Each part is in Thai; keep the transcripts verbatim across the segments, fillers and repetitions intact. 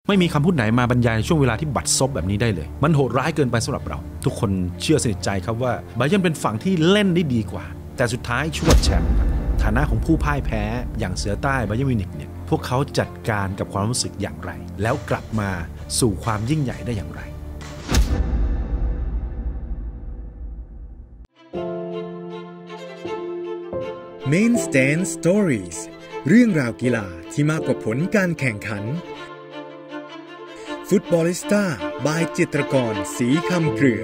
ไม่มีคำพูดไหนมาบรรยายในช่วงเวลาที่บัดซบแบบนี้ได้เลยมันโหดร้ายเกินไปสำหรับเราทุกคนเชื่อสนิทใจครับว่าบาเยิร์นเป็นฝั่งที่เล่นได้ดีกว่าแต่สุดท้ายชวดแชมป์ฐานะของผู้พ่ายแพ้อย่างเสือใต้บาเยิร์นมิวนิกเนี่ยพวกเขาจัดการกับความรู้สึกอย่างไรแล้วกลับมาสู่ความยิ่งใหญ่ได้อย่างไร Main Stand Stories เรื่องราวกีฬาที่มากกว่าผลการแข่งขันฟุตบอลิสต้าบายจิตรกรศรีคำเครือ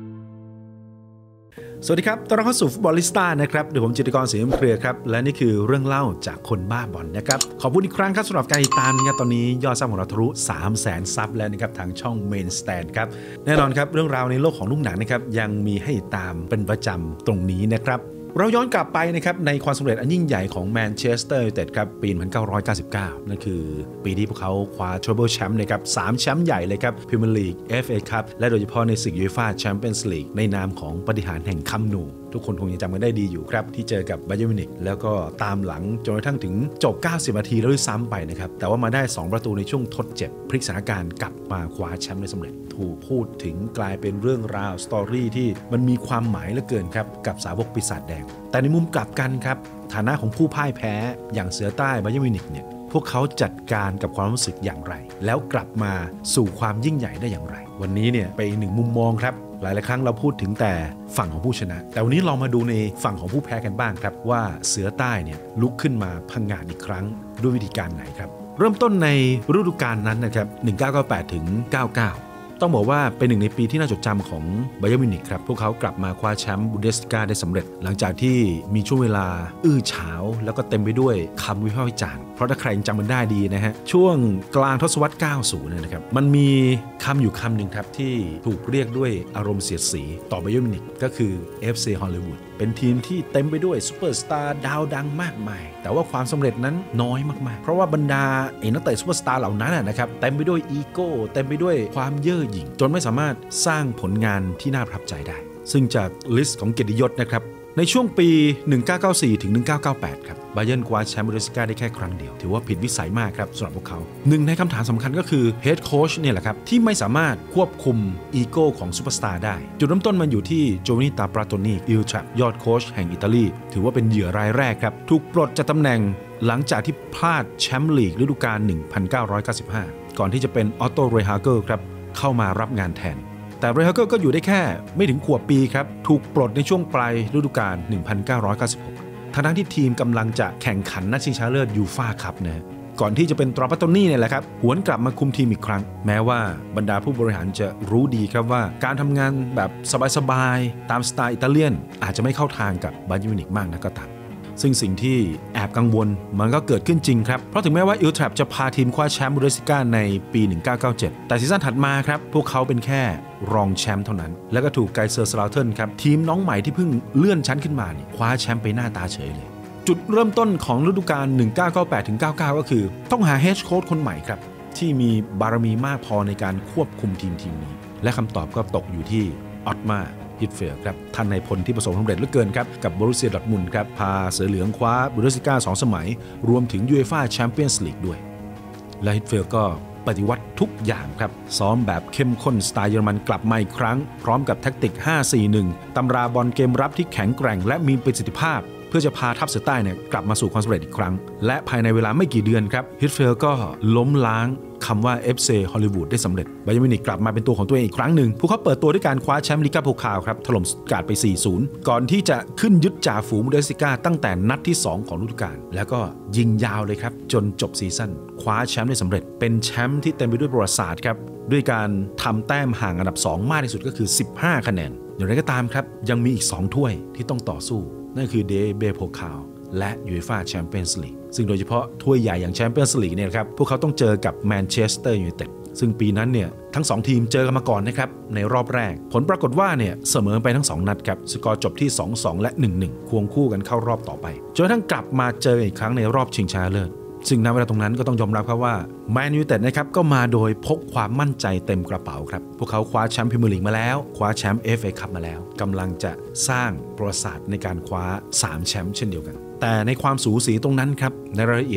สวัสดีครับต้อนรับเข้าสู่ฟุตบอลิสต้านะครับเดี๋ยวผมจิตรกรศรีคำเครือครับและนี่คือเรื่องเล่าจากคนบ้าบอลนะครับขอบคุณอีกครั้งครับสำหรับการติดตามนะครับตอนนี้ยอดซับของเราทะลุ สามแสน ซับแล้วนะครับทางช่อง Main Stand ครับแน่นอนครับเรื่องราวในโลกของลูกหนังนะครับยังมีให้ตามเป็นประจำตรงนี้นะครับเราย้อนกลับไปนะครับในความสำเร็จอันยิ่งใหญ่ของแมนเชสเตอร์ยูไนเต็ดครับปีหนึ่งพันเก้าร้อยเก้าสิบเก้านั่นคือปีที่พวกเขาคว้าทริปเปิลแชมป์นะครับสามแชมป์ใหญ่เลยครับพรีเมียร์ลีก เอฟ เอ คัพและโดยเฉพาะในศึกยูฟ่าแชมเปี้ยนส์ลีกในนามของปาฏิหาริย์แห่งคัมป์นูทุกคนคงยังจำกันได้ดีอยู่ครับที่เจอกับบาเยิร์นมิวนิกแล้วก็ตามหลังจนกระทั่งถึงจบเก้าสิบนาทีแล้วด้วยซ้ำไปนะครับแต่ว่ามาได้สองประตูในช่วงทดเจ็บพลิกสถานการณ์กลับมาคว้าแชมป์ได้สำเร็จถูกพูดถึงกลายเป็นเรื่องราวสตอรี่ที่มันมีความหมายเหลือเกินครับกับสาวกปีศาจแดงแต่ในมุมกลับกันครับฐานะของผู้พ่ายแพ้อย่างเสือใต้บาเยิร์นมิวนิกเนี่ยพวกเขาจัดการกับความรู้สึกอย่างไรแล้วกลับมาสู่ความยิ่งใหญ่ได้อย่างไรวันนี้เนี่ยไปหนึ่งมุมมองครับหลายๆครั้งเราพูดถึงแต่ฝั่งของผู้ชนะแต่วันนี้เรามาดูในฝั่งของผู้แพ้กันบ้างครับว่าเสือใต้เนี่ยลุกขึ้นมาพังงาดอีกครั้งด้วยวิธีการไหนครับเริ่มต้นในฤดูกาลนั้นนะครับหนึ่งพันเก้าร้อยเก้าสิบแปดถึงเก้าสิบเก้าต้องบอกว่าเป็นหนึ่งในปีที่น่าจดจำของบาเยิร์นมิวนิกครับพวกเขากลับมาคว้าแชมป์บุนเดสลิก้าได้สำเร็จหลังจากที่มีช่วงเวลาอื้อฉาวแล้วก็เต็มไปด้วยคำวิพากษ์วิจารณ์เพราะถ้าใครจำมันได้ดีนะฮะช่วงกลางทศวรรษเก้าสิบเนี่ยนะครับมันมีคำอยู่คำหนึ่งครับที่ถูกเรียกด้วยอารมณ์เสียดสีต่อบาเยิร์นมิวนิกก็คือ เอฟ ซี Hollywood เป็นทีมที่เต็มไปด้วยซูเปอร์สตาร์ดาวดังมากมายแต่ว่าความสำเร็จนั้นน้อยมากๆเพราะว่าบรรดาไอ้นักเตะซูเปอร์สตาร์เหล่านั้นนะครับเต็มไปด้วยอีโก้เต็มไปด้วยความเย่อหยิ่งจนไม่สามารถสร้างผลงานที่น่าประทับใจได้ซึ่งจากลิสต์ของเกียรติยศนะครับในช่วงปีหนึ่งพันเก้าร้อยเก้าสิบสี่ถึงหนึ่งพันเก้าร้อยเก้าสิบแปดครับบาเยิร์นคว้าแชมป์บุนเดสลิก้าได้แค่ครั้งเดียวถือว่าผิดวิสัยมากครับสำหรับพวกเขาหนึ่งในคำถามสำคัญก็คือเฮดโค้ชเนี่ยแหละครับที่ไม่สามารถควบคุมอีโก้ของซูเปอร์สตาร์ได้จุดเริ่มต้นมันอยู่ที่โจวานิตาปราโตนีอิลทรัปยอดโค้ชแห่งอิตาลีถือว่าเป็นเหยื่อรายแรกครับถูกปลดจากตำแหน่งหลังจากที่พลาดแชมป์ลีกฤดูกาลหนึ่งพันเก้าร้อยเก้าสิบห้าก่อนที่จะเป็นออตโต เรฮาเกอร์ครับเข้ามารับงานแทนแต่เรฮาเกอร์ก็อยู่ได้แค่ไม่ถึงขวบปีครับถูกปลดในช่วงปลายฤดูกาลหนึ่งพันเก้าร้อยเก้าสิบหกทั้งที่ทีมกำลังจะแข่งขันนัดชิงชนะเลิศยูฟ่าคัพนะก่อนที่จะเป็นตราปัตโตนี่เนี่ยแหละครับหวนกลับมาคุมทีมอีกครั้งแม้ว่าบรรดาผู้บริหารจะรู้ดีครับว่าการทำงานแบบสบายๆตามสไตล์อิตาเลียนอาจจะไม่เข้าทางกับบาเยิร์นมิวนิกมากนักก็ตามซึ่งสิ่งที่แอบกังวลมันก็เกิดขึ้นจริงครับเพราะถึงแม้ว่าอิลทรัปจะพาทีมคว้าแชมป์บุนเดสลิก้าในปีหนึ่งพันเก้าร้อยเก้าสิบเจ็ดแต่ซีซั่นถัดมาครับพวกเขาเป็นแค่รองแชมป์เท่านั้นแล้วก็ถูกไกเซอร์สลาวเทิร์นครับทีมน้องใหม่ที่เพิ่งเลื่อนชั้นขึ้นมาเนี่ยคว้าแชมป์ไปหน้าตาเฉยเลยจุดเริ่มต้นของฤดูกาลหนึ่งพันเก้าร้อยเก้าสิบแปดถึงเก้าสิบเก้าก็คือต้องหาเฮดโค้ชคนใหม่ครับที่มีบารมีมากพอในการควบคุมทีมทีมนี้และคำตอบก็ตกอยู่ที่ออตมาฮิตเฟลครับท่านนายพลที่ประสบความสำเร็จเหลือเกินครับกับบอรุสเซียดอร์ทมุนด์ครับพาเสือเหลืองคว้าบุนเดสลิก้าสองสมัยรวมถึงยูเอฟ่าแชมเปี้ยนส์ลีกด้วยและฮิตเฟลก็ปฏิวัติทุกอย่างครับซ้อมแบบเข้มข้นสไตล์เยอรมันกลับมาอีกครั้งพร้อมกับแท็กติก ห้า สี่ หนึ่ง ตำราบอลเกมรับที่แข็งแกร่งและมีประสิทธิภาพเพื่อจะพาทัพเสือใต้เนี่ยกลับมาสู่ความสำเร็จอีกครั้งและภายในเวลาไม่กี่เดือนครับฮิตเฟลก็ล้มล้างคำว่า เอฟ ซี Hollywood ได้สำเร็จบาเยิร์นมิวนิกกลับมาเป็นตัวของตัวเองอีกครั้งหนึ่งพวกเขาเปิดตัวด้วยการคว้าแชมป์ลิก้าโพคาลครับถล่มสตุตการ์ตไป สี่ศูนย์ ก่อนที่จะขึ้นยึดจ่าฝูงบุนเดสลิก้าตั้งแต่นัดที่สองของฤดูกาลแล้วก็ยิงยาวเลยครับจนจบซีซั่นคว้าแชมป์ได้สำเร็จเป็นแชมป์ที่เต็มไปด้วยประวัติศาสตร์ครับด้วยการทำแต้มห่างอันดับสองมากที่สุดก็คือสิบห้าคะแนนอย่างไรก็ตามครับยังมีอีกสองถ้วยที่ต้องต่อสู้นั่นคือเดเบโพคาลและยูเอฟ่าแชมเปี้ยนส์ลีกซึ่งโดยเฉพาะถ้วยใหญ่อย่างแชมเปี้ยนส์ลีกเนี่ยครับพวกเขาต้องเจอกับแมนเชสเตอร์ยูไนเต็ดซึ่งปีนั้นเนี่ยทั้งสองทีมเจอกันมาก่อนนะครับในรอบแรกผลปรากฏว่าเนี่ยเสมอไปทั้งสองนัดครับสกอร์จบที่ สองสอง และ หนึ่งหนึ่ง ควงคู่กันเข้ารอบต่อไปจนทั้งกลับมาเจออีกครั้งในรอบชิงชนะเลิศซึ่งณเวลาตรงนั้นก็ต้องยอมรับครับว่าแมนยูไนเต็ดนะครับก็มาโดยพกความมั่นใจเต็มกระเป๋าครับพวกเขาคว้าแชมป์พรีเมียร์ลีกมาแล้วคว้าแชมป์ เอฟ เอ คัพมาแล้วกำลังจะสร้างประวัติศาสตร์ในการคว้าสามแชมป์เช่นเดียวกันแต่ในความสูสีตรงนั้นครับในรายละเอียด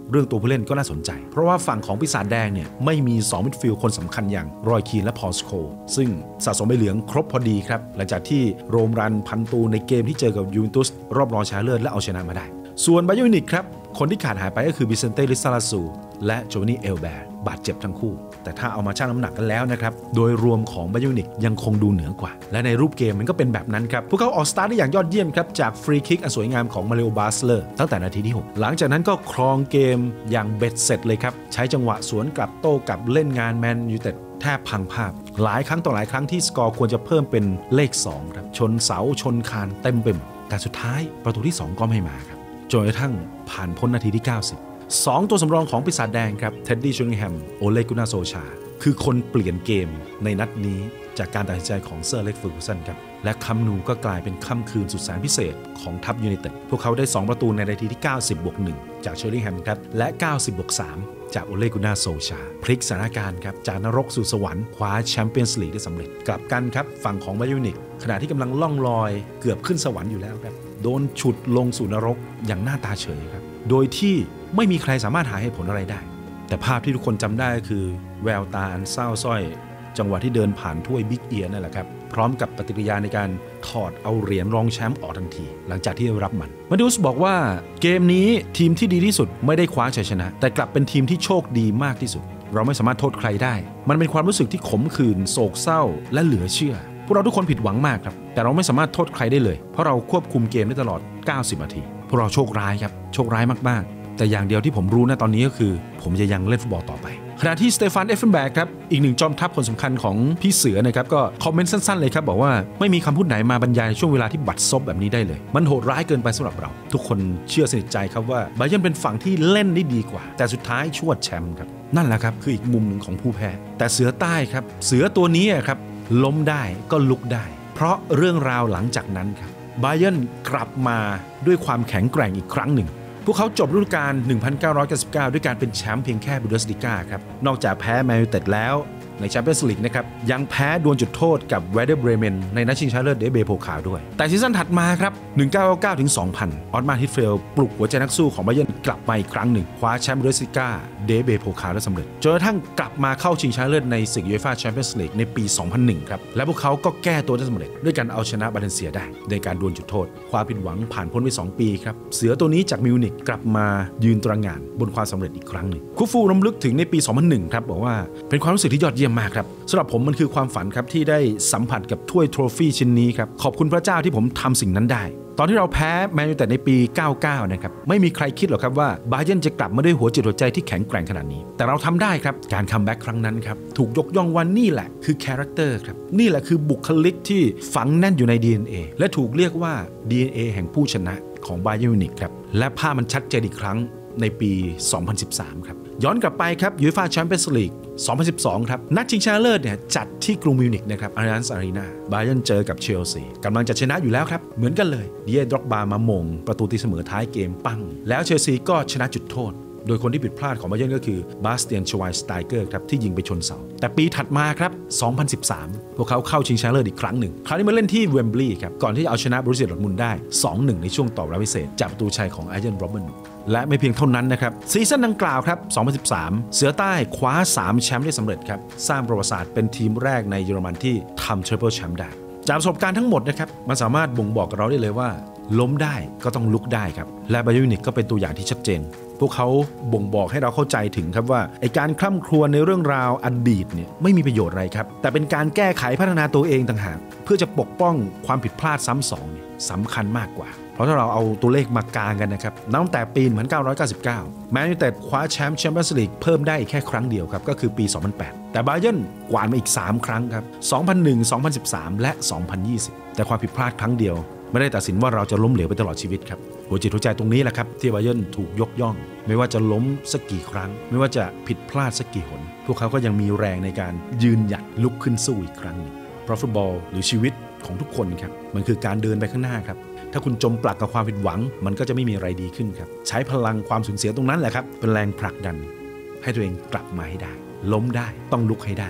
เรื่องตัวผู้เล่นก็น่าสนใจเพราะว่าฝั่งของปีศาจแดงเนี่ยไม่มีสองมิดฟิลด์คนสำคัญอย่างรอยคีนและพอลสโคซึ่งสะสมใบเหลืองครบพอดีครับหลังจากที่โรมรันพันตูในเกมที่เจอกับยูเวนตุสรอบรองชนะเลิศและเอาชนะมาได้ส่วนบาเยิร์นมิวนิกครับคนที่ขาดหายไปก็คือบิเซนเต้ ลิซาลาซูและโจวานี่เอลแบร์บาดเจ็บทั้งคู่แต่ถ้าเอามาชั่งน้ำหนักกันแล้วนะครับโดยรวมของบาเยิร์นมิวนิกยังคงดูเหนือกว่าและในรูปเกมมันก็เป็นแบบนั้นครับพวกเขาออกสตาร์ทได้อย่างยอดเยี่ยมครับจากฟรีคิกอันสวยงามของมาริโอบาสเลอร์ตั้งแต่นาทีที่หกหลังจากนั้นก็ครองเกมอย่างเบ็ดเสร็จเลยครับใช้จังหวะสวนกลับโต้กลับเล่นงานแมนยูไนเต็ดแทบพังภาพหลายครั้งต่อหลายครั้งที่สกอร์ควรจะเพิ่มเป็นเลขสองครับชนเสาชนคานเต็มไปหมดแต่สุดท้ายประตูที่สองก็ไม่มาครับจนกระทั่งผ่านพ้นนาทีที่เก้าสิบสองตัวสำรองของปีศาจแดงครับเท็ดดี้ เชอริงแฮมโอเลกุนาโซชาคือคนเปลี่ยนเกมในนัดนี้จากการตัดสินใจของเซอร์เล็ก เฟอร์กูสันครับและคัมนูก็กลายเป็นค่ำคืนสุดแสนพิเศษของทัพยูไนเต็ดพวกเขาได้สองประตูในนาทีที่เก้าสิบบวกหนึ่งจากเชอริงแฮมครับและเก้าสิบบวกสามจากโอเลกุนาโซชาพลิกสถานการณ์ครับจากนรกสู่สวรรค์คว้าแชมเปี้ยนส์ลีกได้สำเร็จกลับกันครับฝั่งของบาเยิร์นมิวนิกขณะที่กำลังล่องลอยเกือบขึ้นสวรรค์อยู่แล้วครับโดนฉุดลงสู่นรกอย่างหน้าตาเฉยครับโดยที่ไม่มีใครสามารถหาเหตุผลอะไรได้แต่ภาพที่ทุกคนจำได้ก็คือแววตาอันเศร้าส้อยจังหวะที่เดินผ่านถ้วยบิ๊กเอียร์นั่นแหละครับพร้อมกับปฏิกิริยาในการถอดเอาเหรียญรองแชมป์ออกทันทีหลังจากที่ได้รับมันมาดิอุสบอกว่าเกมนี้ทีมที่ดีที่สุดไม่ได้คว้าชัยชนะแต่กลับเป็นทีมที่โชคดีมากที่สุดเราไม่สามารถโทษใครได้มันเป็นความรู้สึกที่ขมขื่นโศกเศร้าและเหลือเชื่อพวกเราทุกคนผิดหวังมากครับแต่เราไม่สามารถโทษใครได้เลยเพราะเราควบคุมเกมได้ตลอดเก้าสิบนาทีพวกเราโชคร้ายครับโชคร้ายมากๆแต่อย่างเดียวที่ผมรู้นะตอนนี้ก็คือผมจะยังเล่นฟุตบอลต่อไปขณะที่สเตฟาน เอฟเฟนแบกครับอีกหนึ่งจอมทัพคนสำคัญของพี่เสือนะครับก็คอมเมนต์สั้นๆเลยครับบอกว่าไม่มีคำพูดไหนมาบรรยายในช่วงเวลาที่บัดซบแบบนี้ได้เลยมันโหดร้ายเกินไปสำหรับเราทุกคนเชื่อสนิทใจครับว่าบาเยิร์นเป็นฝั่งที่เล่นได้ดีกว่าแต่สุดท้ายชวดแชมป์ครับนั่นแหละครับคืออีกมุมหนึ่งของผู้แพ้แต่เสือใต้ครับเสือตัวนี้ครับล้มได้ก็ลุกได้เพราะเรื่องราวหลังจากนั้นครับบาเยิร์นกลับมาด้วยความแข็งแกร่งอีกครั้งหนึ่งพวกเขาจบฤดูกาลหนึ่งพันเก้าร้อยเก้าสิบเก้าด้วยการเป็นแชมป์เพียงแค่บูเดสลิก้าครับนอกจากแพ้แมนยูไนเต็ดแล้วในแชมเปี้ยนส์ลีกนะครับยังแพ้ดวลจุดโทษกับเวเดอร์เบรเมนในนัดชิงชนะเลิศเดเบโพคาลด้วยแต่ซีซั่นถัดมาครับหนึ่งพันเก้าร้อยเก้าสิบเก้าถึงสองพันออตมาฮิตเฟลปลุกหัวใจนักสู้ของบาเยิร์นกลับมาอีกครั้งหนึ่งคว้าแชมป์บูเดสลิก้าเดเบโพคาลได้สำเร็จจนกระทั่งกลับมาเข้าชิงชนะเลิศในศึกยูเอฟ่าแชมเปี้ยนส์ลีกในปีสองพันหนึ่งครับและพวกเขาก็แก้ตัวได้สำเร็จด้วยการเอาชนะบาเลนเซียได้ในการดวลจุดโทษความผิดหวังผ่านพ้นไปสองปีครับเสือตัวนี้จากมิวนิกกลับมายืนตระหง่านบนความสำเร็จอีกครั้งหนึ่งคูฟูรำลึกถึงในปีสองพันหนึ่งครับบอกว่าเป็นความรู้สึกที่ยอดเยี่ยมมากครับสำหรับผมมันคือความฝันครับที่ได้สัมผัสกับถ้วยโทรฟี่ชิ้นนี้ครับขอบคุณพระเจ้าที่ผมทำสิ่งนั้นได้ตอนที่เราแพ้แมนยูไนเต็ดในปีเก้าสิบเก้านะครับไม่มีใครคิดหรอกครับว่าบาเยิร์นจะกลับมาด้วยหัวจิตหัวใจที่แข็งแกร่งขนาดนี้แต่เราทำได้ครับการคัมแบ็กครั้งนั้นครับถูกยกย่องว่านี่แหละคือคาแรคเตอร์ครับนี่แหละคือบุคลิกที่ฝังแน่นอยู่ใน ดี เอ็น เอ และถูกเรียกว่า ดี เอ็น เอ แห่งผู้ชนะของบาเยิร์นมิวนิกครับและภาพมันชัดเจนอีกครั้งในปีสองพันสิบสามครับย้อนกลับไปครับยูเอฟ่าแชมเปี้ยนส์ลีกสองพันสิบสองครับนัดชิงชนะเลิศเนี่ยจัดที่กรุงมิวนิกนะครับอารีนันส์อารีนาบาเยิร์นเจอกับเชลซีกำลังจะชนะอยู่แล้วครับเหมือนกันเลยดิเอ ดร็อกบามาหม่งประตูตีเสมอท้ายเกมปั้งแล้วเชลซีก็ชนะจุดโทษโดยคนที่ผิดพลาดของบาเยิร์นก็คือบาสเตียน ชไวน์สไตเกอร์ครับที่ยิงไปชนเสาแต่ปีถัดมาครับสองพันสิบสามพวกเขาเข้าชิงชนะเลิศอีกครั้งหนึ่งคราวนี้มาเล่นที่เวมบลีย์ครับก่อนที่จะเอาชนะบรูเซียดอร์ทมุนด์ได้ สองหนึ่ง ในช่วงต่อเวลาพิเศษจากประตูชัยของไอเจน โรบเบนและไม่เพียงเท่านั้นนะครับซีซั่นดังกล่าวครับสองพันสิบสามเสือใต้คว้าสามแชมป์ได้สำเร็จครับสร้างประวัติศาสตร์เป็นทีมแรกในเยอรมันที่ทำทริปเปิลแชมป์ได้จากประสบการณ์ทั้งหมดนะครับมันสามารถบ่งบอกกับเราได้เลยว่าล้มได้ก็ต้องลุกได้ครับและบาเยิร์นมิวนิกก็เป็นตัวอย่างที่ชัดเจนพวกเขาบ่งบอกให้เราเข้าใจถึงครับว่าไอการคร่ำครวญในเรื่องราวอดีตเนี่ยไม่มีประโยชน์อะไรครับแต่เป็นการแก้ไขพัฒนาตัวเองต่างหากเพื่อจะปกป้องความผิดพลาดซ้ำสองเนี่ยสำคัญมากกว่าเพราะถ้าเราเอาตัวเลขมากางกันนะครับตั้งแต่ปีหนึ่งพันเก้าร้อยเก้าสิบเก้าแมนยูไนเต็ดคว้าแชมป์แชมเปี้ยนส์ลีกเพิ่มได้แค่ครั้งเดียวครับก็คือปีสองพันแปดแต่บาเยิร์นกวาดมาอีกสามครั้งครับสองพันหนึ่ง สองพันสิบสามและสองพันยี่สิบแต่ความผิดพลาดครั้งเดียวไม่ได้ตัดสินว่าเราจะล้มเหลวไปตลอดชีวิตครับหัวจิตหัวใจตรงนี้แหละครับที่บาเยิร์นถูกยกย่องไม่ว่าจะล้มสักกี่ครั้งไม่ว่าจะผิดพลาดสักกี่หนพวกเขาก็ยังมีแรงในการยืนหยัดลุกขึ้นสู้อีกครั้งนึงเพราะฟุตบอลหรือชีวิตของทุกคนครับมันคือการเดินไปข้างหน้าครับถ้าคุณจมปลักกับความผิดหวังมันก็จะไม่มีอะไรดีขึ้นครับใช้พลังความสูญเสียตรงนั้นแหละครับเป็นแรงผลักดันให้ตัวเองกลับมาให้ได้ล้มได้ต้องลุกให้ได้ครับ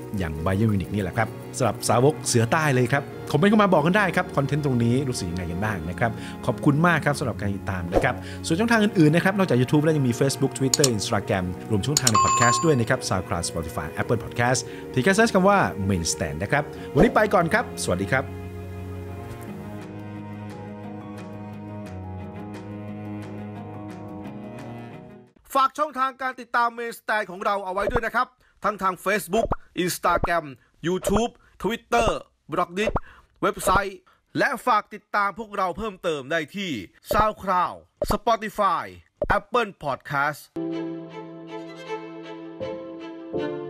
อย่างไบเยิร์นมิวนิกนี่แหละครับสำหรับสาวกเสือใต้เลยครับคอมเมนต์เข้ามาบอกกันได้ครับคอนเทนต์ตรงนี้รู้สึกยังไงกันบ้างนะครับขอบคุณมากครับสำหรับการติดตามนะครับส่วนช่องทางอื่นๆนะครับนอกจาก YouTube แล้วยังมี Facebook Twitter Instagram รวมช่องทางใน Podcast ด้วยนะครับ SoundCloud Spotify Apple Podcast เพียงแค่เซิร์ชคำว่า Main Stand นะครับวันนี้ไปก่อนครับสวัสดีครับฝากช่องทางการติดตาม Main Stand ของเราเอาไว้ด้วยนะครับทั้งทาง Facebook Instagram YouTube Twitter บล็อกดิส เว็บไซต์และฝากติดตามพวกเราเพิ่มเติมได้ที่ SoundCloud Spotify Apple Podcast